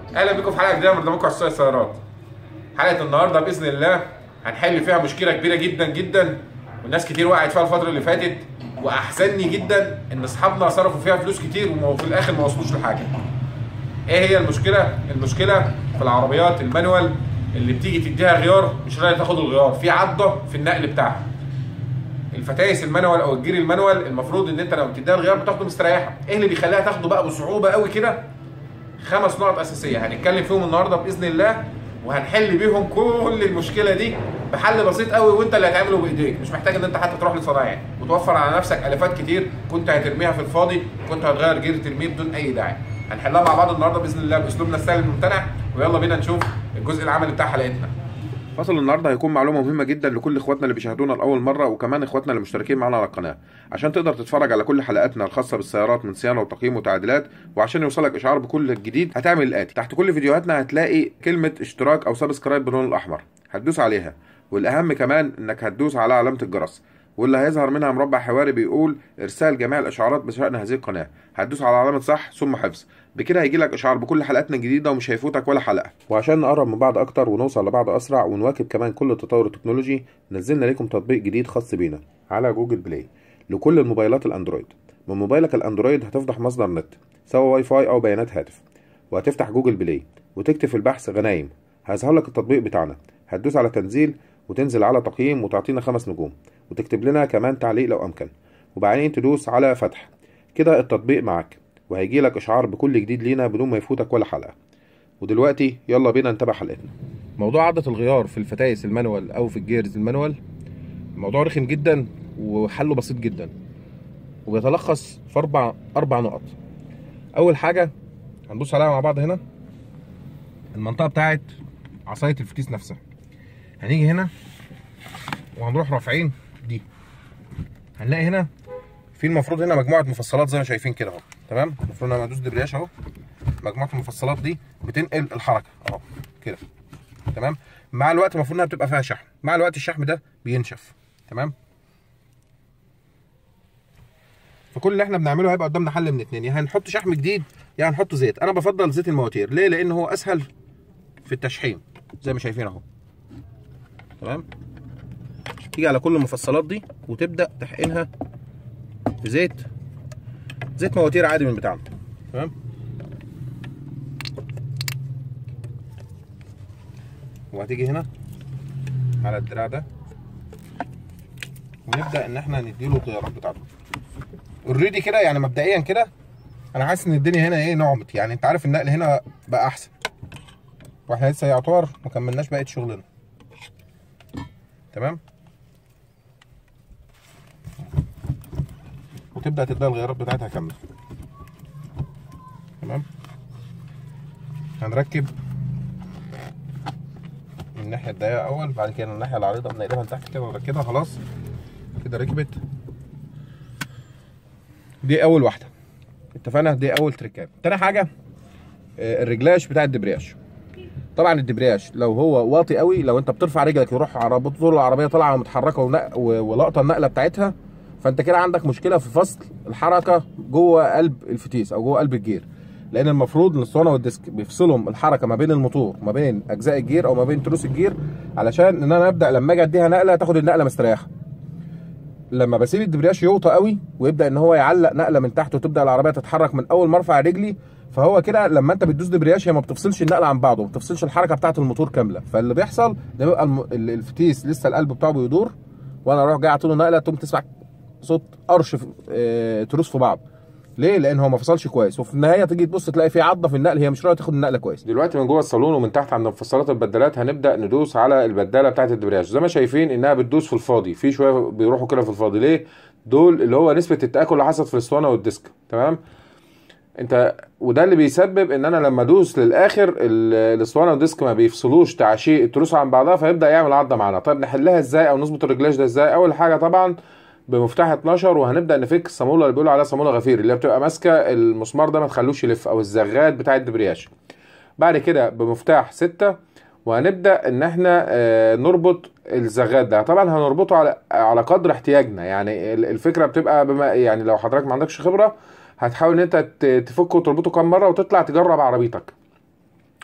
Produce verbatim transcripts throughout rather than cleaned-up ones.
اهلا بكم في حلقه جديده من برنامجكم اساسيات السيارات. حلقه النهارده باذن الله هنحل فيها مشكله كبيره جدا جدا، والناس كتير وقعت فيها الفتره اللي فاتت، واحزنني جدا ان اصحابنا صرفوا فيها فلوس كتير وفي الاخر ما وصلوش لحاجه. ايه هي المشكله؟ المشكله في العربيات المانوال اللي بتيجي تديها غيار مش راضيه تاخد الغيار، في عضه في النقل بتاعها. الفتايس المانوال او الجير المانوال المفروض ان انت لما بتديها الغيار بتاخده مستريحه. ايه اللي بيخليها تاخده بقى بصعوبه قوي كده؟ خمس نقط اساسيه هنتكلم فيهم النهارده باذن الله، وهنحل بيهم كل المشكله دي بحل بسيط قوي، وانت اللي هتعمله بايديك. مش محتاج ان انت حتى تروح لصنايعي وتوفر على نفسك الافات كتير كنت هترميها في الفاضي، كنت هتغير جير ترميه بدون اي داعي. هنحلها مع بعض النهارده باذن الله باسلوبنا السهل الممتنع، ويلا بينا نشوف الجزء العملي بتاع حلقتنا. فصل النهارده هيكون معلومه مهمه جدا لكل اخواتنا اللي بيشاهدونا لاول مره، وكمان اخواتنا اللي مشتركين معانا على القناه، عشان تقدر تتفرج على كل حلقاتنا الخاصه بالسيارات من صيانه وتقييم وتعديلات، وعشان يوصلك اشعار بكل جديد هتعمل الاتي: تحت كل فيديوهاتنا هتلاقي كلمه اشتراك او سبسكرايب باللون الاحمر، هتدوس عليها، والاهم كمان انك هتدوس على علامه الجرس، واللي هيظهر منها مربع حواري بيقول ارسال جميع الاشعارات بشان هذه القناه، هتدوس على علامه صح ثم حفظ. بكده هيجي لك اشعار بكل حلقاتنا الجديده ومش هيفوتك ولا حلقه. وعشان نقرب من بعض اكتر ونوصل لبعض اسرع ونواكب كمان كل التطور التكنولوجي، نزلنا لكم تطبيق جديد خاص بينا على جوجل بلاي لكل الموبايلات الاندرويد. من موبايلك الاندرويد هتفتح مصدر نت سواء واي فاي او بيانات هاتف، وهتفتح جوجل بلاي وتكتب في البحث غنايم، هيظهر لك التطبيق بتاعنا. هتدوس على تنزيل وتنزل على تقييم وتعطينا خمس نجوم، وتكتب لنا كمان تعليق لو امكن، وبعدين تدوس على فتح. كده التطبيق معاك، وهيجي لك اشعار بكل جديد لينا بدون ما يفوتك ولا حلقه. ودلوقتي يلا بينا نتابع حلقتنا. موضوع عضة الغيار في الفتايس المانوال او في الجيرز المانوال موضوع رخم جدا وحله بسيط جدا، وبيتلخص في اربع اربع نقط. اول حاجه هنبص عليها مع بعض هنا، المنطقه بتاعت عصايه الفتيس نفسها. هنيجي هنا وهنروح رافعين دي، هنلاقي هنا في المفروض هنا مجموعه مفصلات زي ما شايفين كده اهو. تمام، المفروض انا ادوس دبرياج اهو، مجموعه المفصلات دي بتنقل الحركه اهو كده. تمام، مع الوقت المفروض انها بتبقى فيها شحم، مع الوقت الشحم ده بينشف. تمام، فكل اللي احنا بنعمله هيبقى قدامنا حل من اتنين: يا هنحط شحم جديد يا هنحط زيت. انا بفضل زيت المواتير. ليه؟ لان هو اسهل في التشحيم زي ما شايفين اهو. تمام، تيجي على كل المفصلات دي وتبدا تحقنها في زيت زيت مواتير عادي من بتاعنا. تمام، وهتيجي هنا على الدراع ده ونبدا ان احنا نديله الغيارات بتاعته. اوريدي كده يعني مبدئيا كده انا حاسس ان الدنيا هنا ايه نعمت، يعني انت عارف النقل هنا بقى احسن، واحنا لسه يعتبر ما كملناش بقيه شغلنا. تمام، وتبدا تديها الغيارات بتاعتها كامله. تمام، هنركب من الناحيه الضيقه اول، بعد كده الناحيه العريضه بنقلبها لتحت كده ونركبها. خلاص كده ركبت، دي اول واحده اتفقنا، دي اول تركاب. تاني حاجه الرجلاش بتاع الدبرياج. طبعا الدبرياج لو هو واطي قوي، لو انت بترفع رجلك يروح عربيه طول العربيه طالعه ومتحركه ولقطه النقله بتاعتها، فانت كده عندك مشكله في فصل الحركه جوه قلب الفتيس او جوه قلب الجير. لان المفروض الاسطوانه والديسك بيفصلهم الحركه ما بين الموتور وما بين اجزاء الجير او ما بين تروس الجير، علشان ان انا ابدا لما اجي اديها نقله تاخد النقله مستريحه. لما بسيب الدبرياج يوطى قوي ويبدا ان هو يعلق نقله من تحت وتبدا العربيه تتحرك من اول ما ارفع رجلي، فهو كده لما انت بتدوس دبرياج هي ما بتفصلش النقله عن بعضه، ما بتفصلش الحركه بتاعه الموتور كامله. فاللي بيحصل ده بيبقى الم... الفتيس لسه القلب بتاعه بيدور، وانا اروح جاي اعطيله نقله تقوم تسمع صوت قرش اه... تروس في بعض. ليه؟ لان هو ما فصلش كويس، وفي النهايه تيجي تبص تلاقي في عضه في النقل هي مش راضيه تاخد النقله كويس. دلوقتي من جوه الصالون ومن تحت عند مفصلات البدالات هنبدا ندوس على البداله بتاعه الدبرياج. زي ما شايفين انها بتدوس في الفاضي، في شويه بيروحوا كده في الفاضي. ليه؟ دول اللي هو نسبه التاكل اللي حصلت في الاسطوانه والديسك. تمام، انت وده اللي بيسبب ان انا لما ادوس للاخر الاسطوانه والديسك ما بيفصلوش تعشيق التروس عن بعضها، فيبدا يعمل عضه معانا. طيب نحلها ازاي او نظبط الرجلاج ده ازاي؟ اول حاجه طبعا بمفتاح اتناشر، وهنبدا نفك الصاموله اللي بيقولوا عليها صاموله غفير، اللي بتبقى ماسكه المسمار ده ما تخلوش يلف، او الزغاد بتاع الدبرياج. بعد كده بمفتاح ستة وهنبدا ان احنا نربط الزغاد ده. طبعا هنربطه على على قدر احتياجنا، يعني الفكره بتبقى بما يعني لو حضرتك ما عندكش خبره هتحاول ان انت تفكه وتربطه كام مره وتطلع تجرب عربيتك.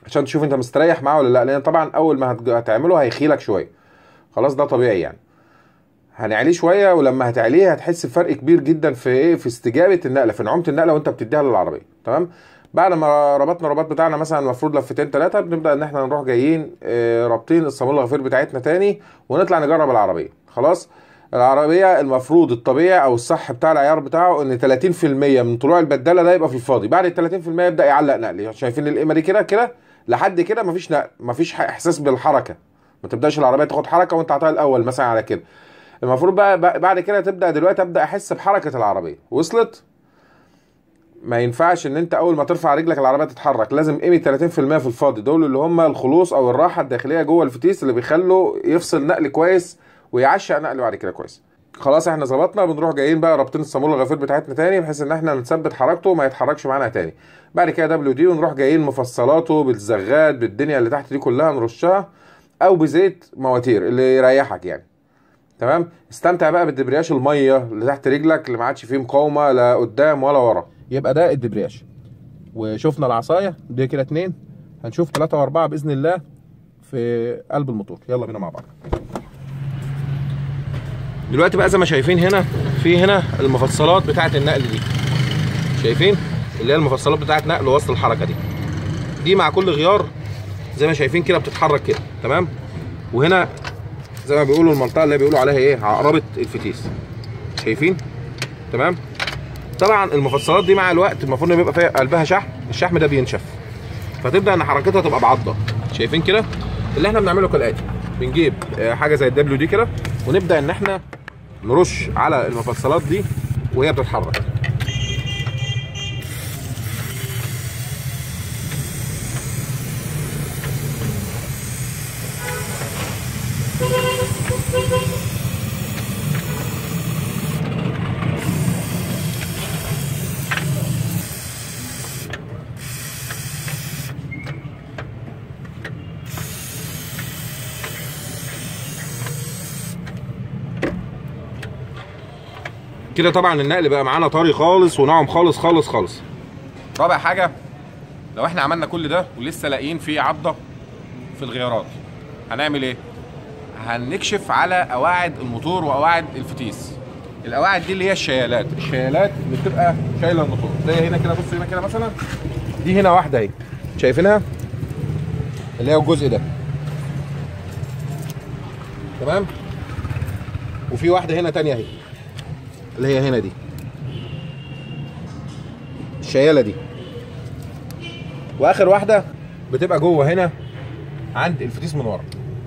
عشان تشوف انت مستريح معاه ولا لا، لان طبعا اول ما هتعمله هيخيلك شويه، خلاص ده طبيعي يعني. هنعليه شويه، ولما هتعليه هتحس بفرق كبير جدا في ايه، في استجابه النقله، في نعومه النقله وانت بتديها للعربيه. تمام. بعد ما ربطنا الرباط بتاعنا مثلا المفروض لفتين ثلاثه، بنبدا ان احنا نروح جايين اه رابطين الصاموله الغفير بتاعتنا تاني، ونطلع نجرب العربيه. خلاص. العربيه المفروض الطبيعي او الصح بتاع العيار بتاعه ان ثلاثين في المية من طلوع البداله ده يبقى في الفاضي، بعد ال ثلاثين في المية يبدا يعلق نقل. شايفين القيمه دي كده كده لحد كده مفيش نقل، مفيش احساس بالحركه، ما تبداش العربيه تاخد حركه وانت عطاها الاول مثلا على كده. المفروض بقى بعد كده تبدا دلوقتي ابدا احس بحركه العربيه. وصلت؟ ما ينفعش ان انت اول ما ترفع رجلك العربيه تتحرك، لازم قيمه ثلاثين في المية في الفاضي، دول اللي هم الخلوص او الراحه الداخليه جوه الفتيس اللي بيخلوا يفصل نقل كويس ويعشق نقل بعد كده كويس. خلاص احنا ظبطنا، بنروح جايين بقى رابطين الصاموله الغفير بتاعتنا تاني بحيث ان احنا نثبت حركته وما يتحركش معانا تاني. بعد كده دبليو دي، ونروح جايين مفصلاته بالزغات بالدنيا اللي تحت دي كلها نرشها، او بزيت مواتير اللي يريحك يعني. تمام. استمتع بقى بالدبرياش الميه اللي تحت رجلك اللي ما عادش فيه مقاومه لا قدام ولا ورا. يبقى ده الدبرياش. وشفنا العصايه دي كده اتنين، هنشوف ثلاثة واربعة باذن الله في قلب الموتور. يلا بينا مع بعض. دلوقتي بقى زي ما شايفين هنا في هنا المفصلات بتاعه النقل دي، شايفين اللي هي المفصلات بتاعه نقل وسط الحركه دي دي مع كل غيار زي ما شايفين كده بتتحرك كده. تمام. وهنا زي ما بيقولوا المنطقه اللي بيقولوا عليها ايه، عقربه الفتيس، شايفين؟ تمام. طبعا المفصلات دي مع الوقت المفروض ان بيبقى فيها قلبها شحم، الشحم ده بينشف فتبدا ان حركتها تبقى بعضه. شايفين كده؟ اللي احنا بنعمله كالاتي، بنجيب حاجه زي الدبليو دي كده ونبدا ان احنا نرش على المفصلات دي وهي بتتحرك. كده طبعا النقل بقى معانا طري خالص وناعم خالص خالص خالص. رابع حاجه، لو احنا عملنا كل ده ولسه لاقيين فيه عضه في الغيارات هنعمل ايه؟ هنكشف على قواعد الموتور وقواعد الفتيس. القواعد دي اللي هي الشيالات، الشيالات اللي بتبقى شايله الموتور زي هنا كده. بص هنا كده مثلا، دي هنا واحده اهي، شايفينها؟ اللي هي الجزء ده. تمام. وفي واحده هنا تانيه اهي اللي هي هنا دي، الشياله دي. واخر واحده بتبقى جوه هنا عند الفتيس من ورا.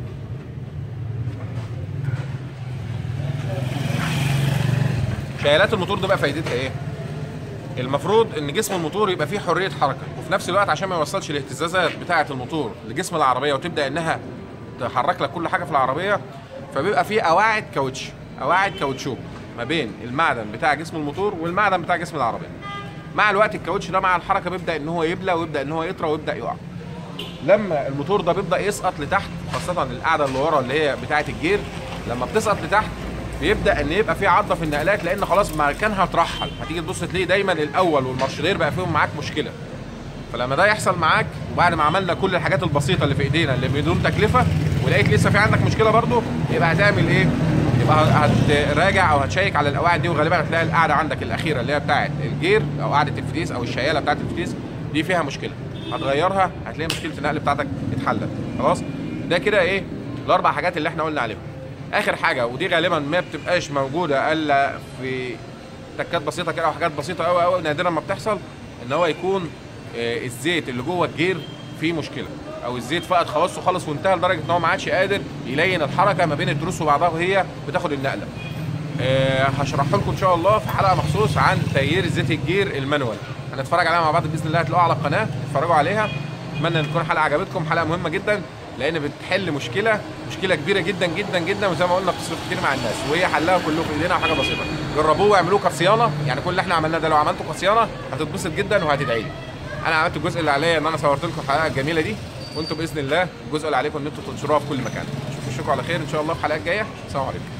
شيالات الموتور ده بقى فايدتها ايه؟ المفروض ان جسم الموتور يبقى فيه حريه حركه، وفي نفس الوقت عشان ما يوصلش الاهتزازات بتاعه الموتور لجسم العربيه وتبدا انها تحرك لك كل حاجه في العربيه، فبيبقى فيه قواعد كاوتش، قواعد كاوتشوك ما بين المعدن بتاع جسم الموتور والمعدن بتاع جسم العربيه. مع الوقت الكاوتش ده مع الحركه بيبدا ان هو يبلى ويبدا ان هو يطرى ويبدا يقع. لما الموتور ده بيبدا يسقط لتحت، خاصه القاعده اللي ورا اللي هي بتاعه الجير، لما بتسقط لتحت بيبدا ان يبقى في عضه في النقلات، لان خلاص مكانها اترحل. هتيجي تبص تلاقي دايما الاول والمارشلير بقى فيهم معاك مشكله. فلما ده يحصل معاك وبعد ما عملنا كل الحاجات البسيطه اللي في ايدينا اللي بدون تكلفه ولقيت لسه في عندك مشكله برضو، يبقى هتعمل ايه؟ يبقى هتراجع او هتشيك على القواعد دي، وغالبا هتلاقي القاعده عندك الاخيره اللي هي بتاعه الجير او قاعده الفتيس او الشياله بتاعه الفتيس دي فيها مشكله، هتغيرها هتلاقي مشكله النقل بتاعتك اتحلت. خلاص. ده كده ايه؟ الاربع حاجات اللي احنا قلنا عليهم. اخر حاجه ودي غالبا ما بتبقاش موجوده الا في تكات بسيطه كده او حاجات بسيطه قوي قوي نادرا ما بتحصل، ان هو يكون الزيت اللي جوه الجير فيه مشكله، او الزيت فقد خواصه خالص وانتهى لدرجه ان هو ما عادش قادر يلين الحركه ما بين التروس وبعضها وهي بتاخد النقله. أه هشرح لكم ان شاء الله في حلقه مخصوص عن تغيير زيت الجير المانوال، هنتفرج عليها مع بعض باذن الله، هتلاقوها على القناه اتفرجوا عليها. اتمنى ان تكون حلقه عجبتكم، حلقه مهمه جدا لان بتحل مشكله مشكله كبيره جدا جدا جدا، وزي ما قلنا بتصرف كتير مع الناس، وهي حلها كله في ايدينا وحاجه بسيطه. جربوه واعملوه كصيانه، يعني كل اللي احنا عملناه ده لو عملته كصيانه هتتبسط جدا وهتدعي لي. انا عملت الجزء اللي عليا ان انا صورت لكم الحلقه الجميله دي، وانتم باذن الله الجزء اللي عليكم ان انتم تنشروها في كل مكان. اشوفكم على خير ان شاء الله في الحلقات الجايه. السلام عليكم.